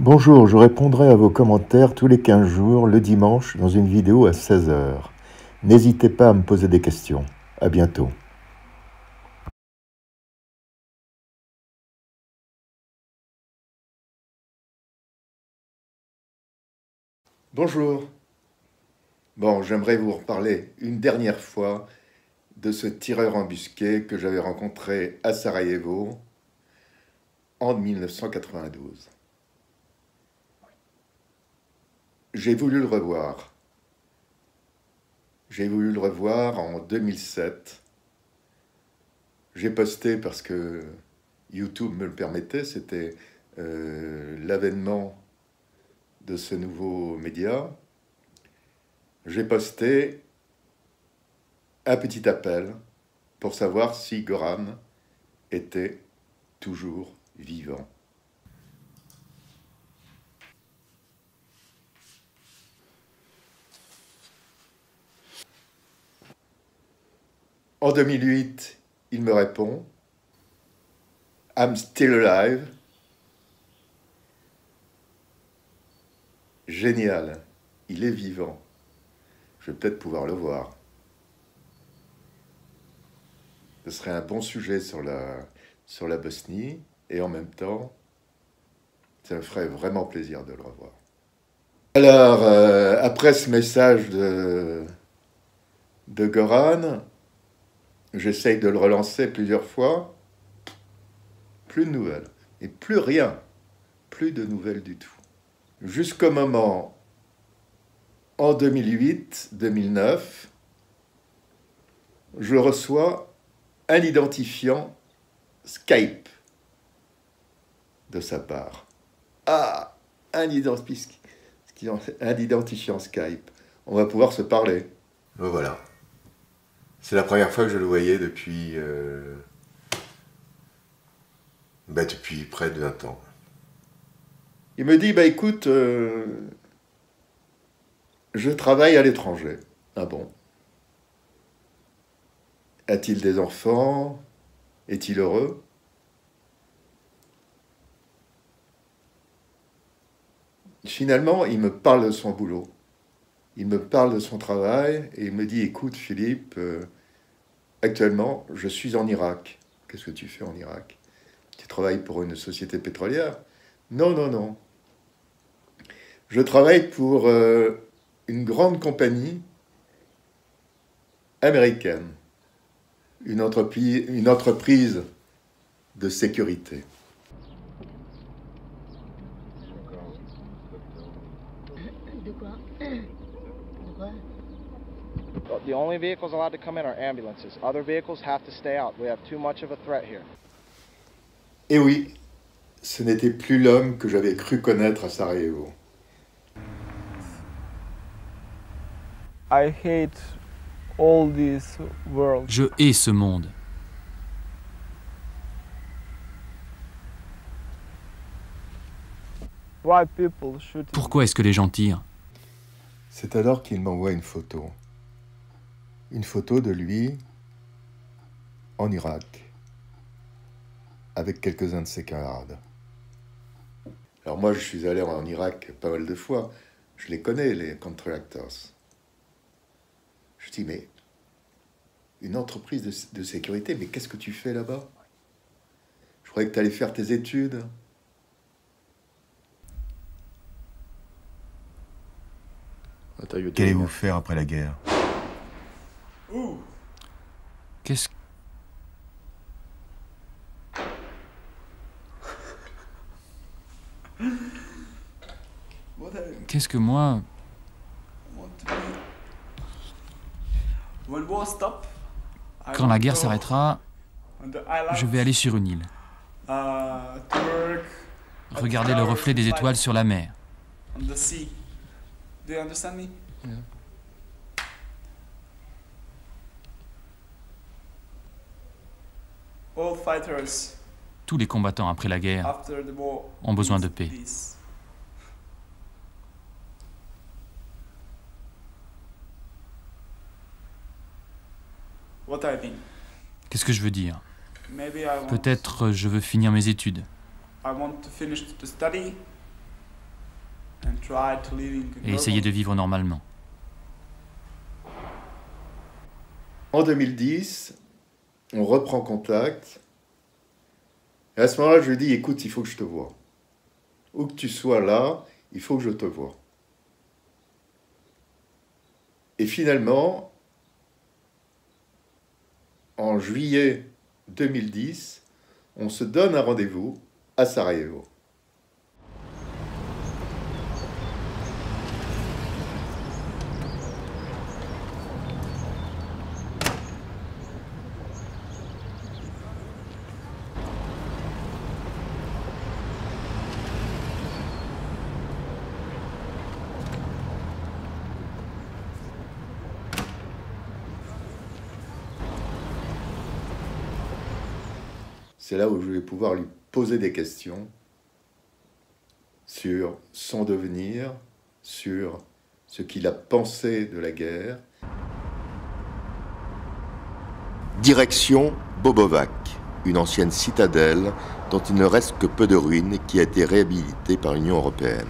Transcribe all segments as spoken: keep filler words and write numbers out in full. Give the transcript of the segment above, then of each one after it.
Bonjour, je répondrai à vos commentaires tous les quinze jours, le dimanche, dans une vidéo à seize heures. N'hésitez pas à me poser des questions. À bientôt. Bonjour. Bon, j'aimerais vous reparler une dernière fois de ce tireur embusqué que j'avais rencontré à Sarajevo en mille neuf cent quatre-vingt-douze. J'ai voulu le revoir. J'ai voulu le revoir en deux mille sept. J'ai posté parce que YouTube me le permettait, c'était euh, l'avènement de ce nouveau média. J'ai posté un petit appel pour savoir si Goran était toujours vivant. En deux mille huit, il me répond « I'm still alive ». Génial, il est vivant. Je vais peut-être pouvoir le voir. Ce serait un bon sujet sur la, sur la Bosnie, et en même temps, ça me ferait vraiment plaisir de le revoir. Alors, euh, après ce message de, de Goran, j'essaye de le relancer plusieurs fois. Plus de nouvelles. Et plus rien. Plus de nouvelles du tout. Jusqu'au moment, en deux mille huit deux mille neuf, je reçois un identifiant Skype de sa part. Ah, un identifiant, un identifiant Skype. On va pouvoir se parler. Ben voilà. C'est la première fois que je le voyais depuis, euh, ben depuis près de vingt ans. Il me dit, bah écoute, euh, je travaille à l'étranger. Ah bon? A-t-il des enfants? Est-il heureux? Finalement, il me parle de son boulot. Il me parle de son travail et il me dit, écoute Philippe, euh, actuellement, je suis en Irak. Qu'est-ce que tu fais en Irak? Tu travailles pour une société pétrolière? Non, non, non. Je travaille pour euh, une grande compagnie américaine, une entreprise, une entreprise de sécurité. De quoi? De quoi? The only vehicles allowed to come in are ambulances. Other vehicles have to stay out. We have too much of a threat here. Et oui, ce n'était plus l'homme que j'avais cru connaître à Sarajevo. I hate all this world. Je hais ce monde. Why people shoot? Pourquoi est-ce que les gens tirent? C'est alors qu'il m'envoie une photo. Une photo de lui en Irak, avec quelques-uns de ses camarades. Alors moi, je suis allé en Irak pas mal de fois. Je les connais, les contractors. Je dis, mais une entreprise de, de sécurité, mais qu'est-ce que tu fais là-bas? Je croyais que tu allais faire tes études. Qu'allez-vous faire après la guerre? Qu'est-ce Qu'est-ce que moi... Quand la guerre s'arrêtera, je vais aller sur une île. Regarder le reflet des étoiles sur la mer. Tous les combattants après la guerre ont besoin de paix. Qu'est-ce que je veux dire? Peut-être je veux finir mes études. et essayer de vivre normalement. En deux mille dix, on reprend contact. Et à ce moment-là, je lui dis, écoute, il faut que je te voie. Où que tu sois là, il faut que je te voie. Et finalement, en juillet deux mille dix, on se donne un rendez-vous à Sarajevo. C'est là où je vais pouvoir lui poser des questions sur son devenir, sur ce qu'il a pensé de la guerre. Direction Bobovac, une ancienne citadelle dont il ne reste que peu de ruines et qui a été réhabilitée par l'Union européenne.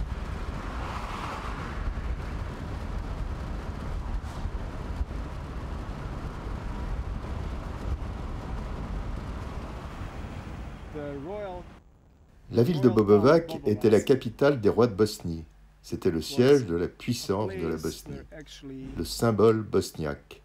La ville de Bobovac était la capitale des rois de Bosnie. C'était le siège de la puissance de la Bosnie, le symbole bosniaque.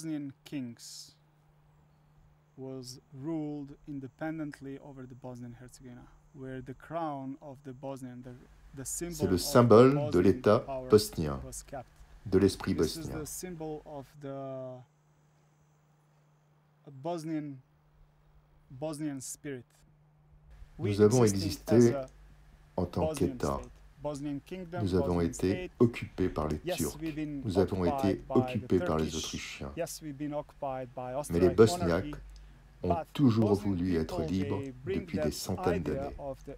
C'est le symbole de l'État bosnien, de l'esprit bosnien. Nous avons existé en tant qu'État. Nous avons été occupés par les Turcs. Nous avons été occupés par les Autrichiens. Mais les Bosniaques ont toujours voulu être libres depuis des centaines d'années.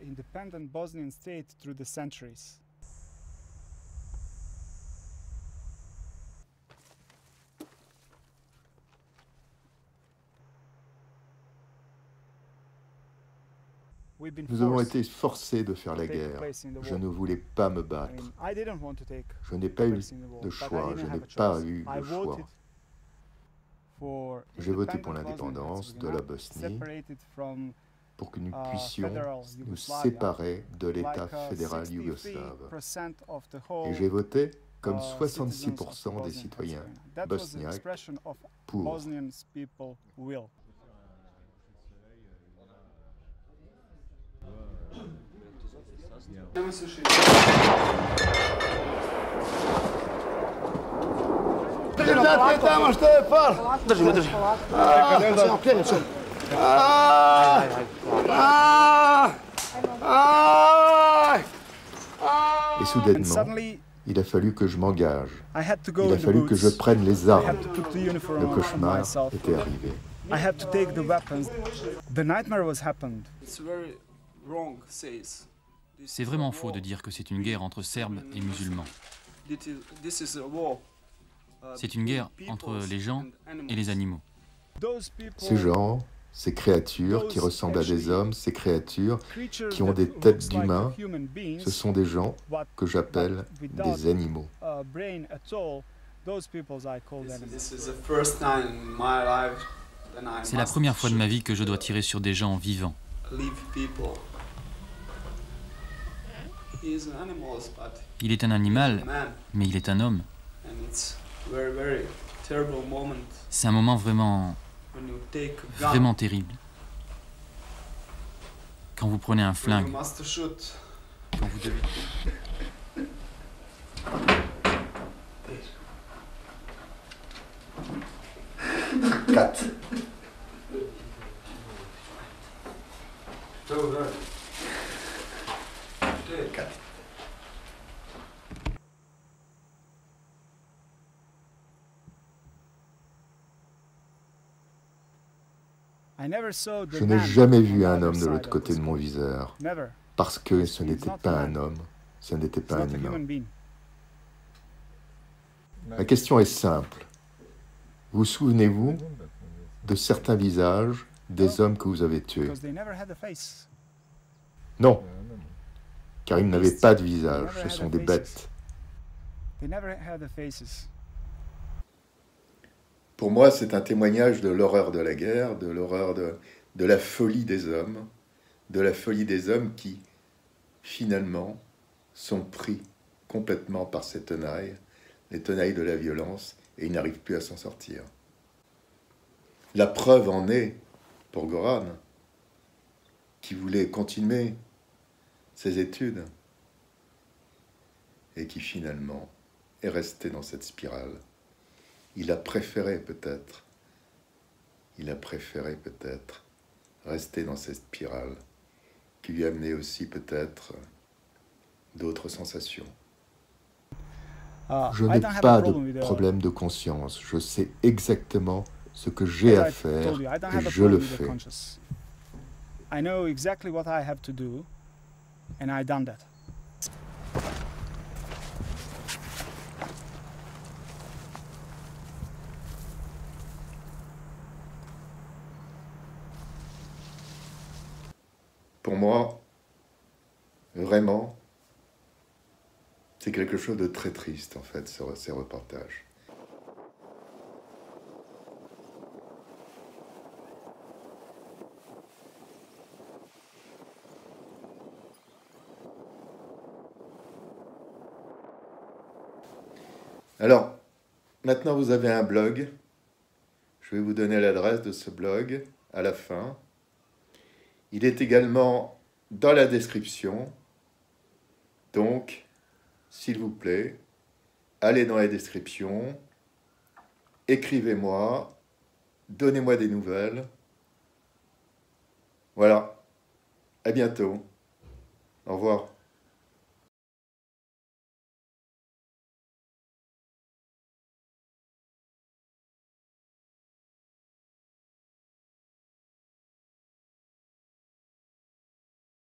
Nous avons été forcés de faire la guerre. Je ne voulais pas me battre. Je n'ai pas eu de choix. Je n'ai pas eu de choix. J'ai voté pour l'indépendance de la Bosnie pour que nous puissions nous séparer de l'État fédéral yougoslave. Et j'ai voté comme soixante-six pour cent des citoyens bosniaques pour. Et soudainement, il a fallu que je m'engage. Il a fallu que je prenne les armes. Le cauchemar était arrivé. C'est vraiment faux de dire que c'est une guerre entre Serbes et musulmans. C'est une guerre entre les gens et les animaux. Ces gens, ces créatures qui ressemblent à des hommes, ces créatures qui ont des têtes d'humains, ce sont des gens que j'appelle des animaux. C'est la première fois de ma vie que je dois tirer sur des gens vivants. Il est un animal, mais il est un homme. C'est un moment vraiment, vraiment terrible. Quand vous prenez un flingue, quand vous devez... Quatre. Quatre. Je n'ai jamais vu un homme de l'autre côté de mon viseur, parce que ce n'était pas un homme, ce n'était pas un humain. La question est simple. Vous souvenez-vous de certains visages des hommes que vous avez tués? Non, car ils n'avaient pas de visage, ce sont des bêtes. Pour moi, c'est un témoignage de l'horreur de la guerre, de l'horreur de, de la folie des hommes, de la folie des hommes qui, finalement, sont pris complètement par ces tenailles, les tenailles de la violence, et ils n'arrivent plus à s'en sortir. La preuve en est pour Goran, qui voulait continuer ses études et qui finalement est resté dans cette spirale. Il a préféré peut-être, il a préféré peut-être rester dans cette spirale qui lui a amené aussi peut-être d'autres sensations. Je n'ai pas de problème de conscience. Je sais exactement ce que j'ai à faire et je le fais. I know exactly what I have to do, and I done that. Pour moi, vraiment, c'est quelque chose de très triste, en fait, sur ces reportages. Alors, maintenant vous avez un blog. Je vais vous donner l'adresse de ce blog à la fin. Il est également dans la description. Donc, s'il vous plaît, allez dans la description, écrivez-moi, donnez-moi des nouvelles. Voilà, à bientôt. Au revoir.